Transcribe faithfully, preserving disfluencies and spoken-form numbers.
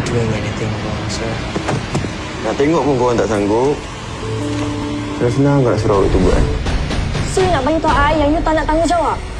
doing anything wrong, sir. Nak tengok pun korang tak sanggup. Senang-senang kau nak suruh itu buat. So, you nak bagi tahu I yang you tak nak tanggungjawab?